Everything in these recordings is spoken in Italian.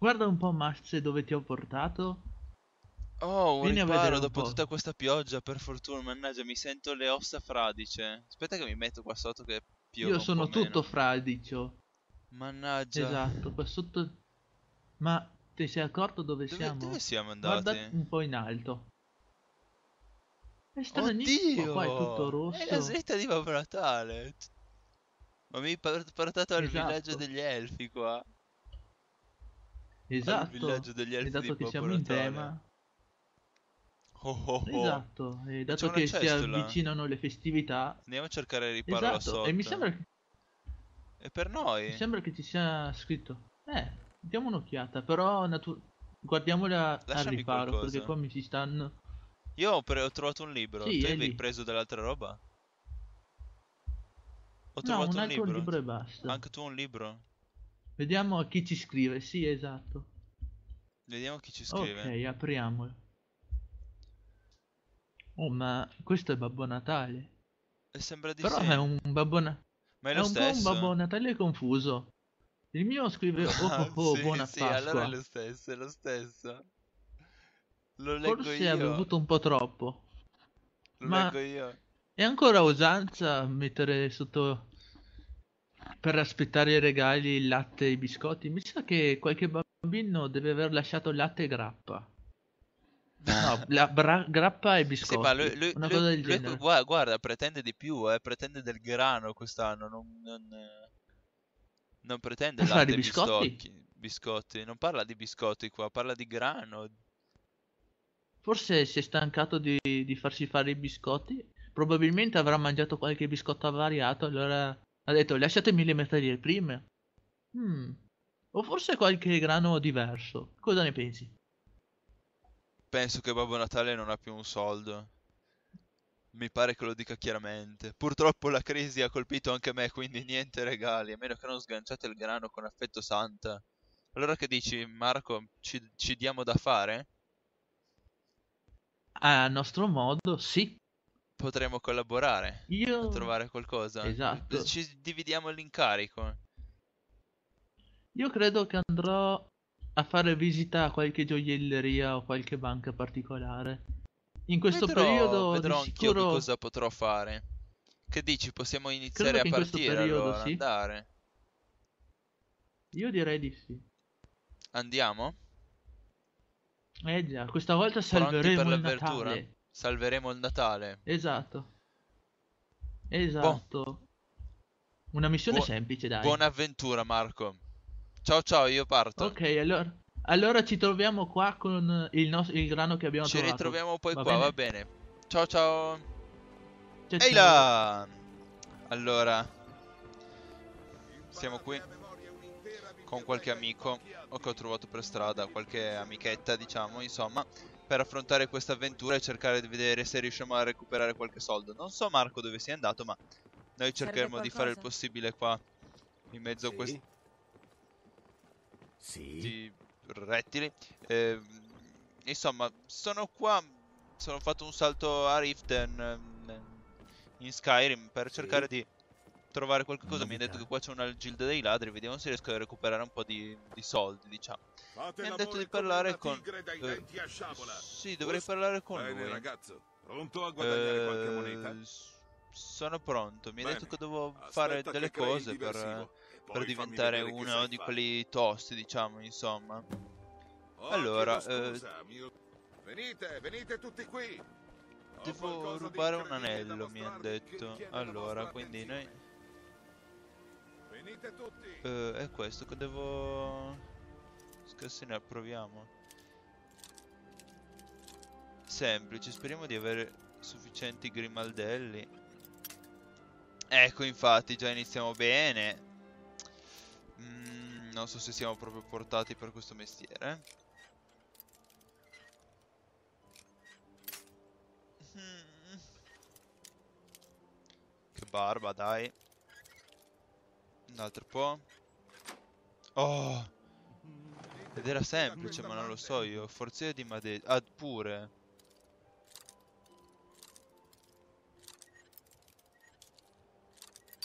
Guarda un po', Max, dove ti ho portato. Oh, un Vieni a vedere riparo un dopo po'. tutta questa pioggia, per fortuna, mannaggia, mi sento le ossa fradice. Aspetta che mi metto qua sotto che Io piove un po' sono tutto meno. fradicio. Mannaggia. Esatto, qua sotto. Ma ti sei accorto dove Dove siamo? siamo andati? Guarda un po' in alto. È stranissimo, qua è tutto Oddio! È la rosso. slitta di Babbo Natale. Ma mi hai portato al villaggio Esatto, degli elfi qua. Al esatto. villaggio degli E elfi di dato che Babbo siamo in Natale. tema. Oh oh oh. Esatto, e E c'è dato una che si chest là. avvicinano le festività. Andiamo a cercare il riparo là Esatto, e mi sotto. sembra, E per mi noi? sembra che ci sia scritto. Diamo un'occhiata, però guardiamola al Lasciami riparo, perché qualcosa. qua mi si stanno. Io ho trovato un libro. Sì, Tu è avevi lì. preso dell'altra roba? Ho No, un trovato un altro libro. libro e basta. Anche tu un libro? Vediamo a chi ci scrive. Sì, esatto. Vediamo chi ci Ok, scrive. apriamolo. Oh, ma questo è Babbo Natale. E sembra di Però è sì. un Ma è è lo un po' un Babbo stesso? Natale confuso. Il mio scrive oh Ah, oh oh, sì, buona sì, allora è Pasqua. lo stesso, è lo stesso. Lo leggo Forse ha io. bevuto un po' troppo. Lo leggo Ma io. è ancora usanza mettere sotto per aspettare i regali il latte e i biscotti? Mi sa che qualche bambino deve aver lasciato latte e grappa. No, grappa e Sì, ma biscotti. Una cosa del genere. guarda, pretende di più, pretende del grano quest'anno, non pretende Per fare i latte e biscotti? biscotti, non parla di biscotti qua, parla di grano. Forse si è stancato di farsi fare i biscotti. Probabilmente avrà mangiato qualche biscotto avariato. Allora ha detto lasciatemi le materie prime. Mm. O forse qualche grano diverso. Cosa ne pensi? Penso che Babbo Natale non ha più un soldo. Mi pare che lo dica chiaramente. Purtroppo la crisi ha colpito anche me, quindi niente regali, a meno che non sganciate il grano con affetto Santa. Allora che dici, Marco, ci diamo da fare? A nostro modo, sì. Potremmo collaborare a Io... trovare qualcosa. Esatto. Ci dividiamo l'incarico. Io credo che andrò a fare visita a qualche gioielleria o qualche banca particolare. In questo periodo di Vedrò anch'io che sicuro... cosa potrò fare. Che dici, possiamo Credo iniziare a che in questo partire periodo allora, sì. andare? Io direi di sì. Andiamo? Eh già, questa volta Pronti per salveremo il l'avventura? Natale. Salveremo il Natale. Esatto, Boh, esatto. Una missione buo- semplice, dai. buona avventura, Marco. Ciao ciao, io parto. Ok, allora ci troviamo qua con il grano che abbiamo Ci trovato. ritroviamo poi Va qua, va bene? bene. Ciao ciao. Ciao Ehi ciao. là! Allora, siamo qui con qualche amico o che ho trovato per strada, qualche amichetta, diciamo, insomma, per affrontare questa avventura e cercare di vedere se riusciamo a recuperare qualche soldo. Non so Marco dove sia andato, ma noi Serve cercheremo di fare il qualcosa? possibile qua in mezzo a Sì? questi Sì? rettili. Insomma, sono qua, sono fatto un salto a Riften in Skyrim per cercare Sì? di trovare qualche cosa. Mi ha detto che Novità? qua c'è una gilda dei ladri, vediamo se riesco a recuperare un po' di soldi, diciamo. Fate Mi hanno detto di l'amore come parlare una con... tigre dai denti a sciabola. sì, dovrei Giusto? parlare con Bene, lui. ragazzo. Pronto a guadagnare qualche moneta? Sono pronto. Mi ha detto Bene. che devo fare Aspetta delle che crei il cose diversivo e per poi fammi diventare vedere che uno sai di fare. quelli tosti, diciamo, insomma. Oh, chiedo Allora, scusa, mio... Venite, venite tutti qui. Ho devo qualcosa di rubare un incredibile da anello, mi hanno mostrarvi che detto. richiede la Allora, vostra quindi noi... attenzione. Venite tutti. è questo che devo... Scassina, proviamo. Semplice, speriamo di avere sufficienti grimaldelli. Ecco, infatti, già iniziamo bene. Non so se siamo proprio portati per questo mestiere. Mm, Che barba, dai. Un altro po'. Oh! Ed era Tutti da semplice, questa ma non lo parte. so io. Forziere di Madrid. Ah, pure.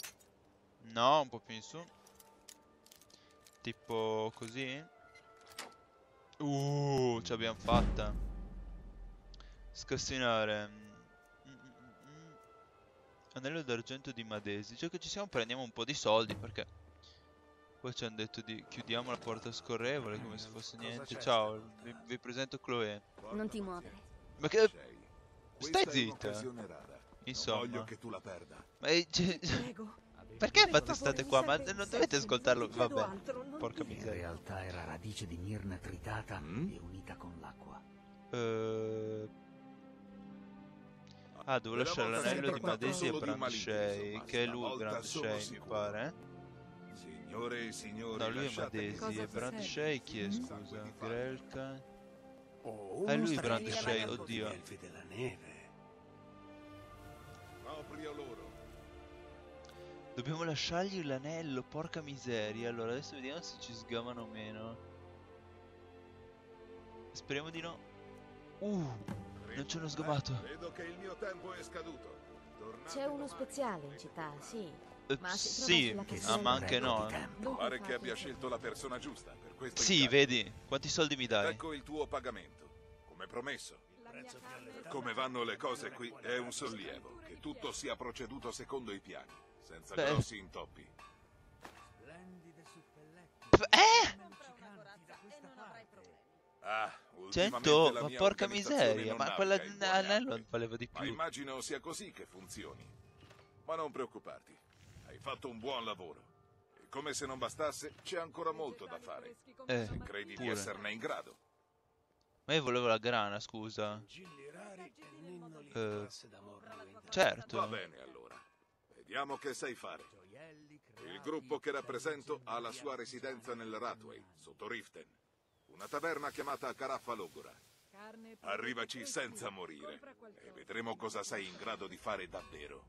No, un po' più in su. Tipo così. Ce l'abbiamo fatta. Scassinare. Anello d'argento di Madesi. Già che ci siamo prendiamo un po' di soldi perché poi ci hanno detto di chiudiamo la porta scorrevole come se fosse niente. Ciao, vi presento Chloe. Non ti muovere. Ma che... Questa Stai è zitta. un'occasione rara. Insomma. Non voglio che tu la perda. Ma Prego. perché Per fate favore, state mi qua? Ma serve- non dovete ascoltarlo. ti chiedo Vabbè. altro, non- Porca In miseria. realtà era radice di mirna tritata Mm? e unita con l'acqua. Devo lasciare Quella volta l'anello si di tratta Madesi a solo di un Brandshay. malinteso, Che è ma lui stavolta Brandshay, sono mi sicuro. pare. Signore e signori, No, lui è lasciate che Madesi. Cosa E ti Brandshay chi è, serve? scusa? Sangue di fango. Grelka. Oh, È lui uno Brandshay, straniero oddio. degli elfi della neve. Proprio loro. Dobbiamo lasciargli l'anello, porca miseria. Allora adesso vediamo se ci sgamano o meno. Speriamo di no. Non ci hanno sgamato. Vedo che il mio tempo è scaduto. Tornate C'è uno domani. speciale in città, sì. Ma si trova Sì, sulla Che casella ma anche spreco no. di tempo. Dunque Pare che fate- abbia scelto la persona giusta per questo Sì, incarico. vedi? Quanti soldi mi dai? Ecco il tuo pagamento. Come promesso. Come vanno le cose qui è un sollievo. Che tutto sia proceduto secondo i piani. Senza Beh. grossi intoppi. Ah, ultimamente 100? la Ma mia porca organizzazione miseria, non ma naviga quella in buone anello acque. valeva di Ma più. immagino sia così che funzioni. Ma non preoccuparti, hai fatto un buon lavoro. E come se non bastasse, c'è ancora molto da fare. Se credi di pure. esserne in grado. Ma io volevo la grana, scusa. Gilli rari e ninnoli Eh, classe d'amor ruinata. Certo. Va bene allora. Vediamo che sai fare. Il gruppo che rappresento ha la sua residenza nel Ratway, sotto Riften. Una taverna chiamata Caraffa Logora. Arrivaci senza morire e vedremo cosa sei in grado di fare davvero.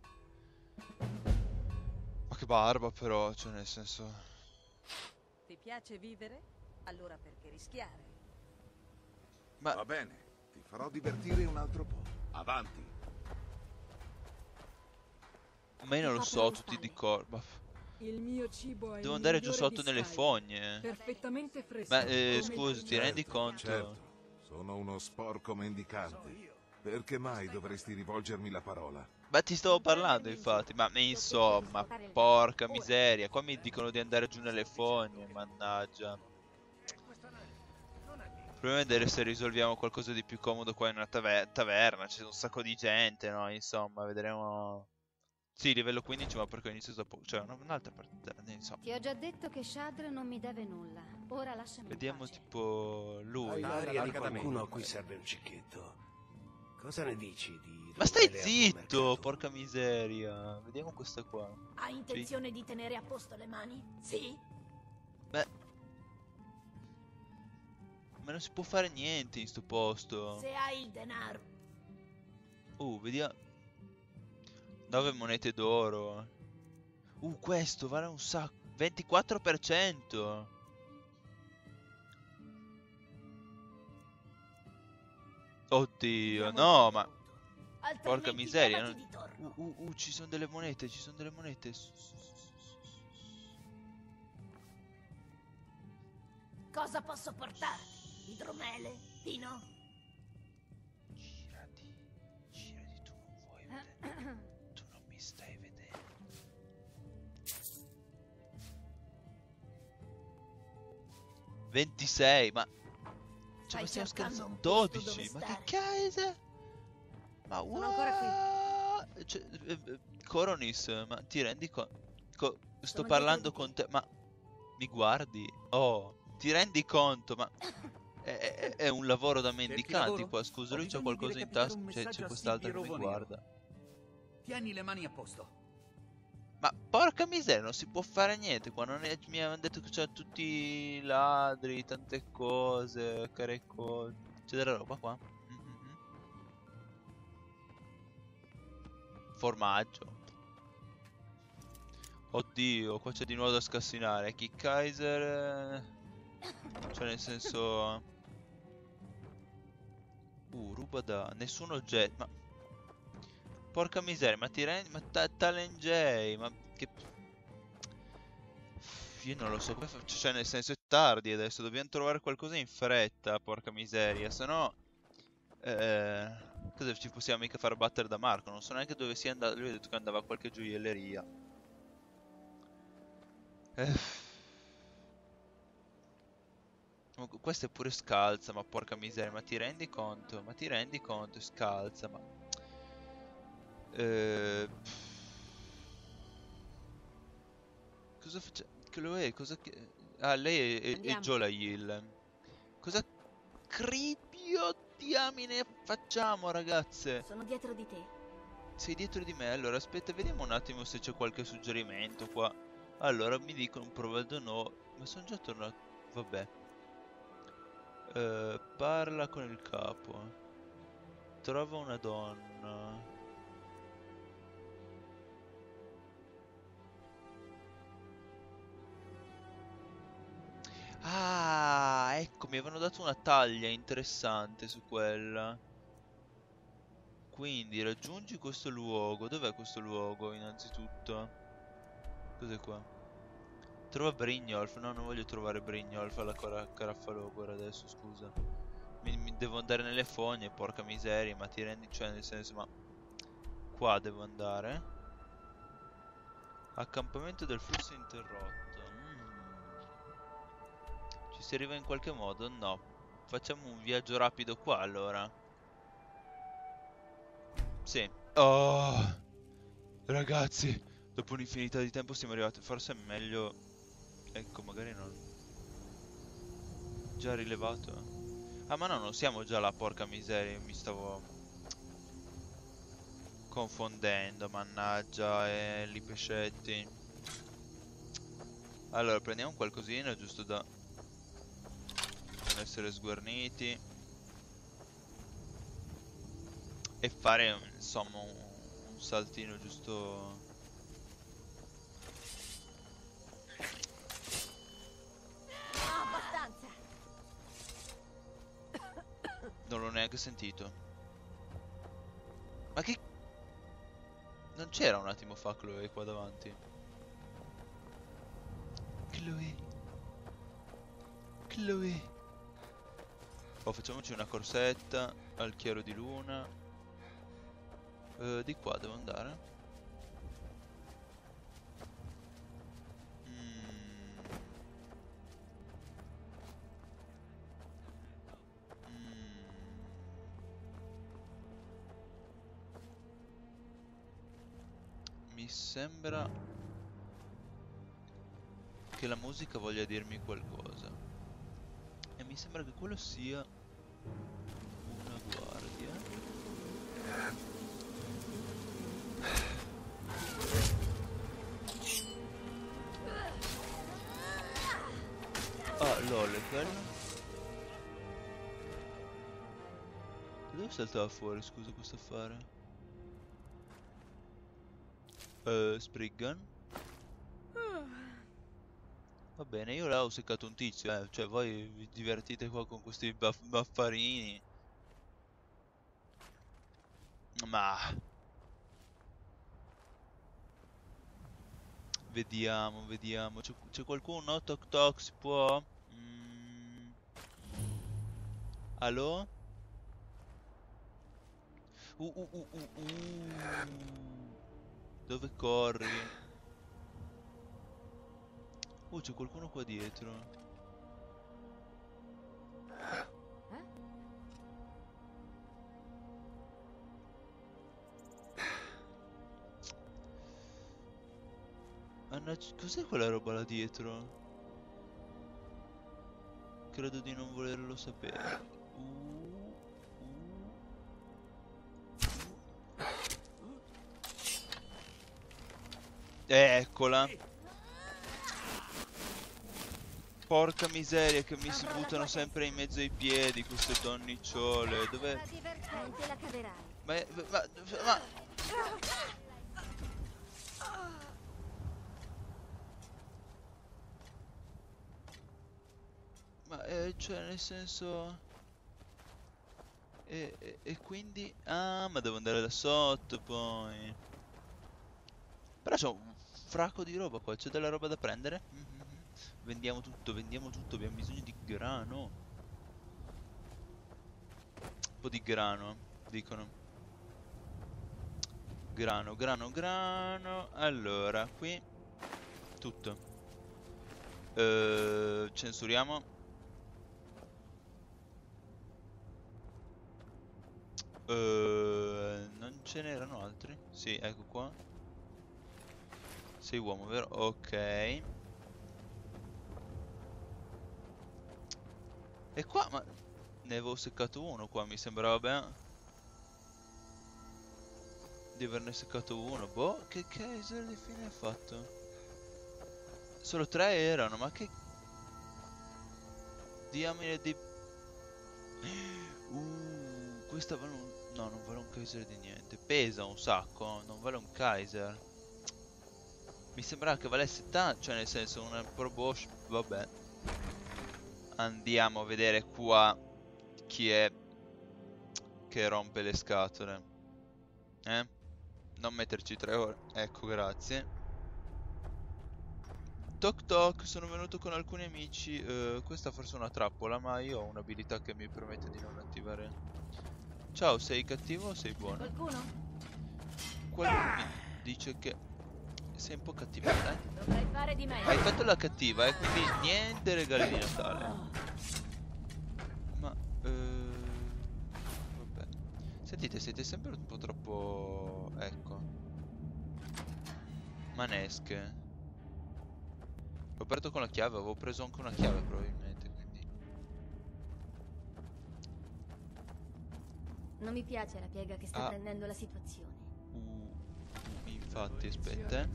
Ma che barba però, cioè nel senso... Ti piace vivere? Allora perché rischiare? Ma Va bene, ti farò divertire un altro po'. Avanti. ma io non lo so, tutti di corba. Il mio cibo è Devo il andare giù migliore sotto di nelle Sky. fogne. Perfettamente fresco. Ma come scusi, il ti rendi conto? Certo, sono uno sporco mendicante. Perché mai dovresti rivolgermi la parola? Ma ti stavo parlando infatti, ma insomma, porca miseria, qua mi dicono di andare giù nelle fogne, mannaggia. Proviamo a vedere se risolviamo qualcosa di più comodo qua in una taverna, c'è un sacco di gente, no? Insomma, vedremo... Sì, livello 15, ma perché ho iniziato da poco, cioè un'altra partita, insomma. Ti ho già detto che Shadr non mi deve nulla. Ora lasciami in Vediamo pace. tipo lui. Hai l'aria di larga da qualcuno me. a cui serve un cicchetto. Cosa ne dici di... Ma stai rovere al zitto, mercato? porca miseria. Vediamo questa qua. Hai intenzione di tenere a posto le mani? Sì? Beh, ma non si può fare niente in sto posto. Se hai il denaro. Vediamo. 9 monete d'oro. Questo vale un sacco. 24%. Oddio, no, ma... Altrimenti Porca miseria, chiamati non- di torno. ci sono delle monete, ci sono delle monete. Cosa posso portarti? Idromele? Vino? Girati, tu non vuoi vedere. Tu non mi stai vedendo. ...26, ma... Cioè, ma Stai stiamo cercando scherzando? un posto 12, dove ma che stare. cazzo? Ma Sono ancora qui. Cioè, Coronis, ma ti rendi conto? Sto Sono parlando dietro di con te, ma... Mi guardi? Ti rendi conto? Ma... È un lavoro da mendicanti lavoro? qua, scusa, Ho lui c'ha bisogno di qualcosa in recapitare tasca, un c'è messaggio a quest'altro che Silvio mi Rovonero. guarda. Tieni le mani a posto. Ma porca miseria, non si può fare niente qua, non è... mi avevano detto che c'è tutti i ladri, tante cose, care cose. C'è della roba qua? Mhm. Formaggio. Oddio, qua c'è di nuovo da scassinare. Kick Kaiser. Cioè nel senso... ruba da... Nessun oggetto, ma... Porca miseria, ma ti rendi... Ma Talent J, ma che... Io non lo so come faccio, cioè nel senso è tardi adesso, dobbiamo trovare qualcosa in fretta, porca miseria, se no... cosa ci possiamo mica far battere da Marco, non so neanche dove sia andato, lui ha detto che andava a qualche gioielleria. Questa è pure scalza, ma porca miseria, ma ti rendi conto? Ma ti rendi conto? È scalza, ma... Cosa facciamo? Chloe, cosa che... Ah, lei è Jola Hill. Cosa cripio diamine facciamo, ragazze? Sono dietro di te. Sei dietro di me? Allora, aspetta, vediamo un attimo se c'è qualche suggerimento qua. Allora, mi dicono provando no, ma sono già tornato... Vabbè. Parla con il capo. Trova una donna. Ah, ecco, mi avevano dato una taglia interessante su quella. Quindi raggiungi questo luogo. Dov'è questo luogo, innanzitutto? Cos'è qua? Trova Brynjolf. No, non voglio trovare Brynjolf alla Caraffalogora adesso, scusa. Mi devo andare nelle fogne, porca miseria, ma ti rendi... Cioè, nel senso, ma... Qua devo andare. Accampamento del flusso interrotto. Ci si arriva in qualche modo? No. Facciamo un viaggio rapido qua, allora. Sì. Oh, ragazzi, dopo un'infinità di tempo siamo arrivati. Forse è meglio... Ecco, magari non... Già rilevato? Ah, ma no, non siamo già là, porca miseria. Mi stavo... confondendo, mannaggia, li pescetti. Allora, prendiamo qualcosina giusto da... non essere sguarniti. E fare, insomma, un saltino giusto... Abbastanza. Non l'ho neanche sentito. Ma che... Non c'era un attimo fa Chloe qua davanti? Chloe. Oh, facciamoci una corsetta al chiaro di luna. Di qua devo andare. Mi sembra che la musica voglia dirmi qualcosa. E mi sembra che quello sia una guardia. Ah, lol, è quello? Dove saltava fuori, scusa, questo affare? Spriggan? Va bene, io là ho seccato un tizio, cioè voi vi divertite qua con questi baffarini. Ma... Vediamo, vediamo. C'è qualcuno? Toc toc, si può? Allo? Dove corri? C'è qualcuno qua dietro. Cos'è quella roba là dietro? Credo di non volerlo sapere. Eccola. Porca miseria che mi si buttano sempre in mezzo ai piedi queste donnicciole. Dov'è? Non te la caverai. Ma... cioè nel senso... E quindi... Ah, ma devo andare da sotto poi. Però c'ho un fracco di roba qua, c'è della roba da prendere? Vendiamo tutto, abbiamo bisogno di grano. Un po' di grano, dicono. Grano. Allora, qui tutto. Censuriamo. Non ce n'erano altri? Sì, ecco qua. Sei uomo, vero? Ok. E qua, ma ne avevo seccato uno qua, mi sembrava bene di averne seccato uno. Boh, che case di fine ha fatto? Solo 3 erano, ma che diamine di... questa vale un... No, non vale un Kaiser di niente. Pesa un sacco, non vale un Kaiser. Mi sembrava che valesse tanto, cioè nel senso una Pro Bosch, vabbè. Andiamo a vedere qua chi è che rompe le scatole. Non metterci 3 ore. Ecco, grazie. Toc toc, sono venuto con alcuni amici. Questa forse è una trappola, ma io ho un'abilità che mi permette di non attivare. Ciao, sei cattivo o sei buono? Qualcuno? Qualcuno mi dice che sei un po' cattiva, dai. Dovrai fare di meglio. Hai fatto la cattiva, quindi niente regali di Natale. Ma vabbè. Sentite, siete sempre un po' troppo... Ecco. Manesche. L'ho aperto con la chiave, avevo preso anche una chiave probabilmente, quindi... Non mi piace la piega che sta prendendo la situazione. Infatti, aspetta.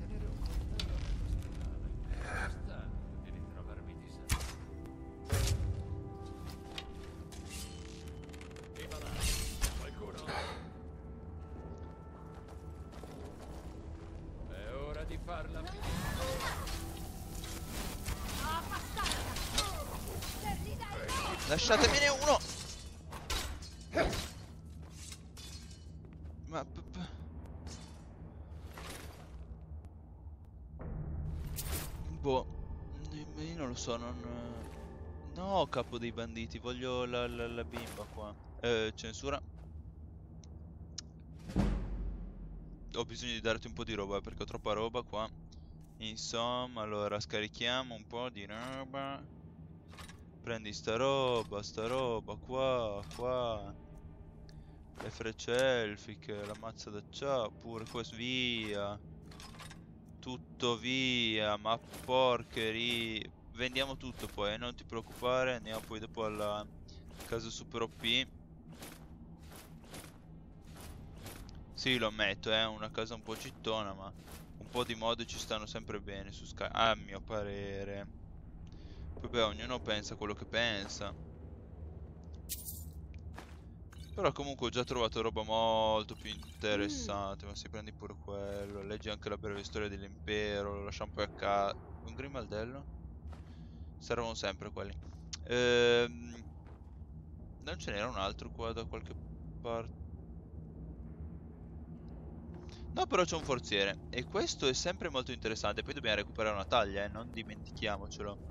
È ora di farla. Lasciatemene uno! Ma... boh... io non lo so, non... No, capo dei banditi, voglio la bimba qua. Censura. Ho bisogno di darti un po' di roba, perché ho troppa roba qua. Insomma, allora scarichiamo un po' di roba. Prendi sta roba qua. Le frecce elfiche, la mazza d'acciaio, pure questo, via. Tutto via, ma porcheria. Vendiamo tutto poi, non ti preoccupare, andiamo poi dopo alla casa super OP. Sì, lo ammetto, è una casa un po' cittona, ma un po' di mode ci stanno sempre bene su Sky, a mio parere. Poi beh, ognuno pensa quello che pensa. Però comunque ho già trovato roba molto più interessante. Ma se prendi pure quello, leggi anche la breve storia dell'impero, lo lasciamo poi a casa. Un grimaldello? Servono sempre quelli. Non ce n'era un altro qua da qualche parte? No, però c'è un forziere. E questo è sempre molto interessante. Poi dobbiamo recuperare una taglia, non dimentichiamocelo.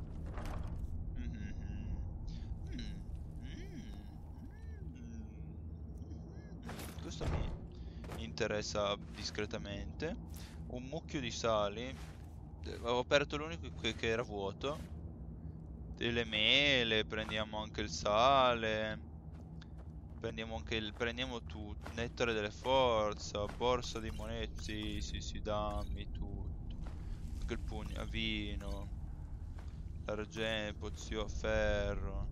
Questo mi interessa discretamente. Un mucchio di sali. Avevo aperto l'unico che era vuoto. Delle mele, prendiamo anche il sale. Prendiamo tutto. Nettare delle forza, borsa di monete. Sì, dammi tutto. Anche il pugno a vino. L'argento, pozio a ferro.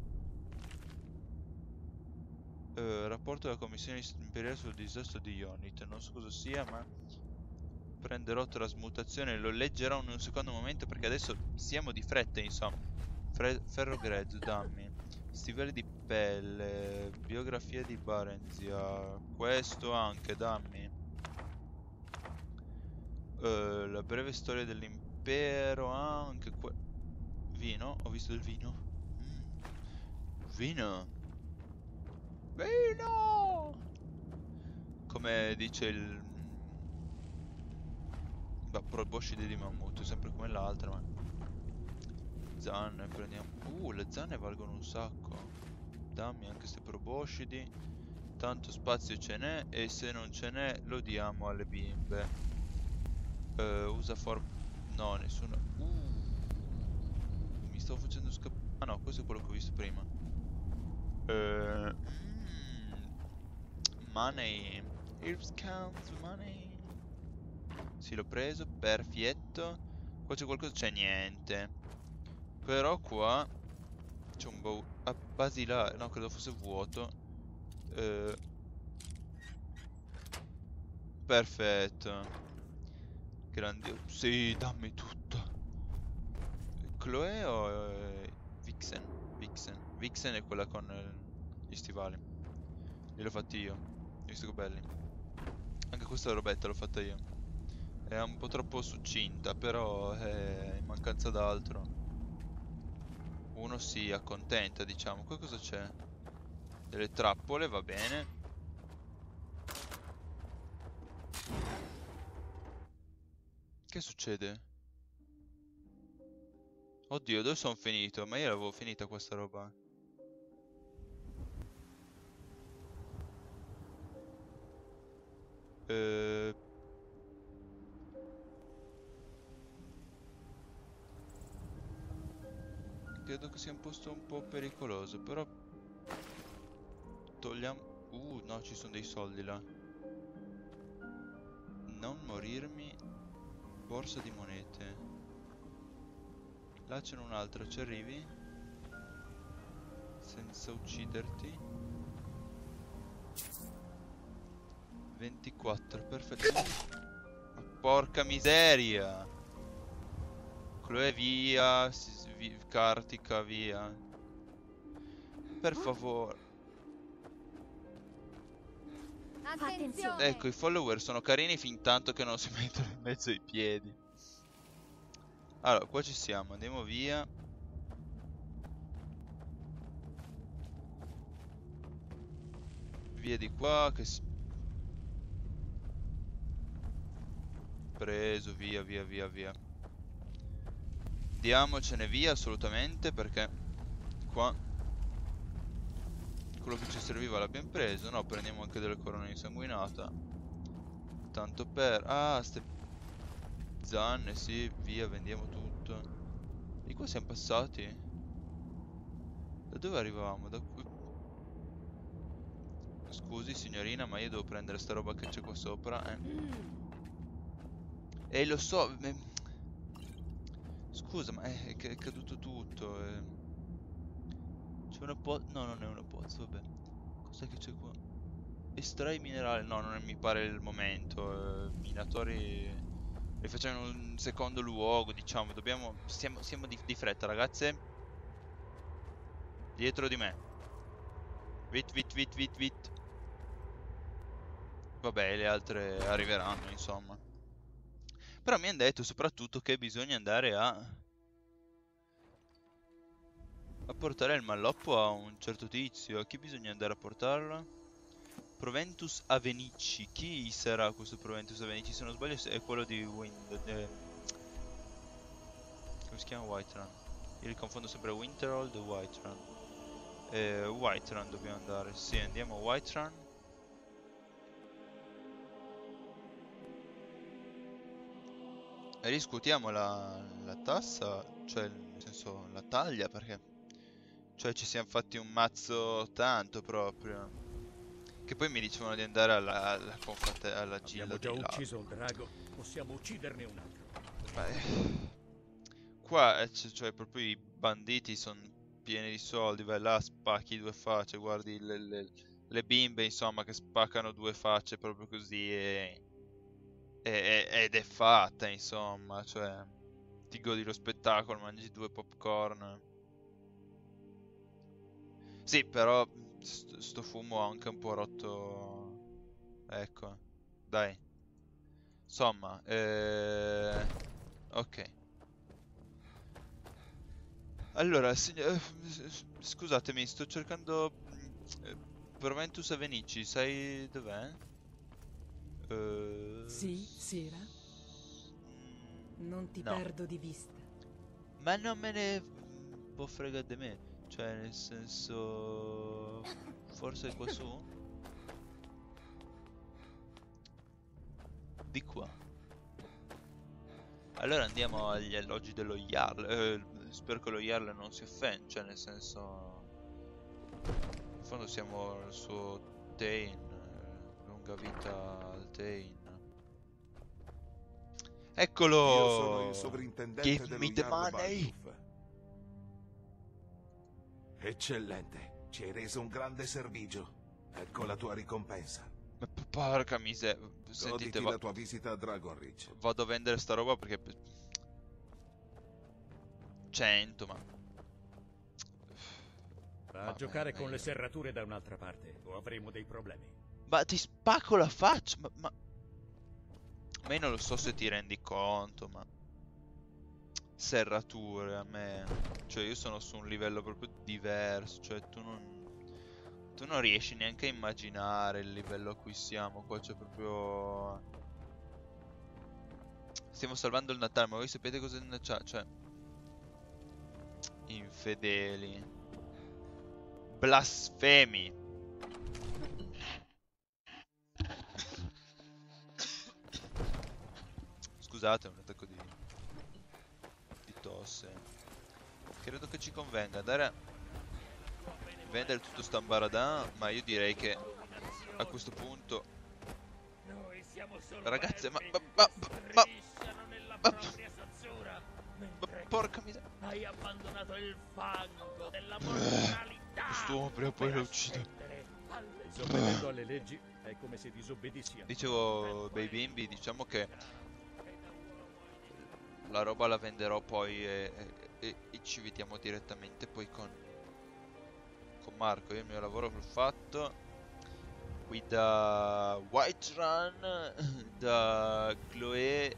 Rapporto della Commissione Imperiale sul disastro di Ionit. Non so cosa sia, ma prenderò trasmutazione. Lo leggerò in un secondo momento perché adesso siamo di fretta, insomma. Ferro grezzo, dammi. Stivali di pelle. Biografia di Barenzia. Questo anche, dammi. La breve storia dell'impero. Anche vino. Ho visto il vino. Vino. Vino! Come dice il... Beh, proboscide di mammut, sempre come l'altra, ma... zanne, prendiamo... le zanne valgono un sacco. Dammi anche queste proboscidi. Tanto spazio ce n'è, e se non ce n'è lo diamo alle bimbe. Usa no, nessuno... mi stavo facendo scappare... Ah no, questo è quello che ho visto prima. Money. Here's counts money. Sì, l'ho preso, perfetto. Qua c'è qualcosa? C'è niente. Però qua c'è un basilare. No, credo fosse vuoto. Perfetto. Grandioso. Sì, dammi tutto. Chloe o Vixen? Vixen è quella con gli stivali. Li l'ho fatti io. Hai visto che belli. Anche questa robetta l'ho fatta io. È un po' troppo succinta, però è in mancanza d'altro. Uno si accontenta, diciamo. Qua cosa c'è? Delle trappole, va bene. Che succede? Oddio, dove sono finito? Ma io l'avevo finita questa roba. Credo che sia un posto un po' pericoloso, però... Togliamo... no, ci sono dei soldi là. Non morirmi. Borsa di monete. Là c'è un altro, ci arrivi? Senza ucciderti. 24, perfetto. Ma porca miseria! Chloe via, Kartika via. Per favore. Attenzione! Ecco, i follower sono carini fin tanto che non si mettono in mezzo ai piedi. Allora, qua ci siamo, andiamo via. Via di qua, che si... Preso, via. Diamocene via assolutamente, perché qua quello che ci serviva l'abbiamo preso. No, prendiamo anche delle corone insanguinata. Tanto per... Ah, ste zanne, sì, via, vendiamo tutto. Di qua siamo passati? Da dove arrivavamo? Da qui. Scusi signorina, ma io devo prendere sta roba che c'è qua sopra, E lo so... Scusa, ma è caduto tutto, C'è una pozza... No, non è una pozza, vabbè. Cos'è che c'è qua? Estrai minerali... No, non mi pare il momento. Minatori... Li facciamo in un secondo luogo, diciamo. Dobbiamo... Siamo di fretta, ragazze. Dietro di me. Vit. Vabbè, le altre arriveranno, insomma. Però mi hanno detto soprattutto che bisogna andare a portare il malloppo a un certo tizio. A chi bisogna andare a portarlo? Proventus Avenici. Chi sarà questo Proventus Avenici? Se non sbaglio è quello di come si chiama? Whiterun. Io li confondo sempre Winterhold e Whiterun. Whiterun dobbiamo andare. Sì, andiamo a Whiterun. Riscuotiamo la tassa, cioè nel senso la taglia, perché cioè ci siamo fatti un mazzo tanto proprio. Che poi mi dicevano di andare alla gilda. Abbiamo già ucciso un drago, possiamo ucciderne un altro. Qua cioè proprio i banditi sono pieni di soldi, vai là, spacchi due facce, guardi le bimbe insomma che spaccano due facce proprio così ed è fatta, insomma, cioè ti godi lo spettacolo, mangi due popcorn. Sì, però sto fumo ha anche un po' rotto. Ecco, dai. Insomma, ok. Allora, scusatemi, sto cercando Proventus Avenici, sai dov'è? Sì, Sera. Non ti no. perdo di vista. Ma non me ne po' frega di me. Cioè, nel senso... Forse qua su? Di qua. Allora andiamo agli alloggi dello Jarl. Spero che lo Jarl non si offenda. Cioè, nel senso... In fondo siamo al suo Tain. Lunga vita al Tain. Eccolo! Io sono il sovrintendente Give dello me the Jarl money! Balduf. Eccellente, ci hai reso un grande servigio. Ecco la tua ricompensa. Ma porca miseria. Sentite, Goditi la tua visita a Dragonreach. vado a vendere sta roba perché... 100, ma... Va a Vabbè, giocare con io- le serrature da un'altra parte, o avremo dei problemi. Ma ti spacco la faccia, ma io non lo so se ti rendi conto, ma... Serrature, a me... Cioè, io sono su un livello proprio diverso, cioè tu non... Tu non riesci neanche a immaginare il livello a cui siamo, qua c'è proprio... Stiamo salvando il Natale, ma voi sapete cosa c'è? Cioè... Infedeli. Blasfemi. Scusate, è un attacco di tosse. Credo che ci convenga andare a vendere tutto sta ambaradan, ma io direi che a questo punto... Ragazze, ma porca miseria. Hai abbandonato il fango della mortalità. Quest'uomo prima o poi lo uccido. Disobbedendo alle leggi è come se disobbedissi a... Dicevo, bei bimbi, diciamo che la roba la venderò poi e ci vediamo direttamente poi con Marco. Io il mio lavoro l'ho fatto. Qui da Whiterun, da Chloe,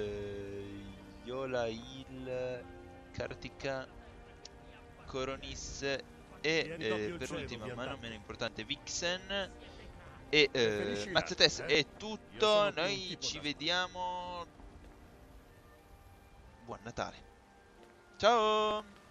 Yola Il, Kartika, Coronis e per ultima ma non meno importante Vixen e Mazzetes. È tutto, noi ci vediamo. Buon Natale. Ciao!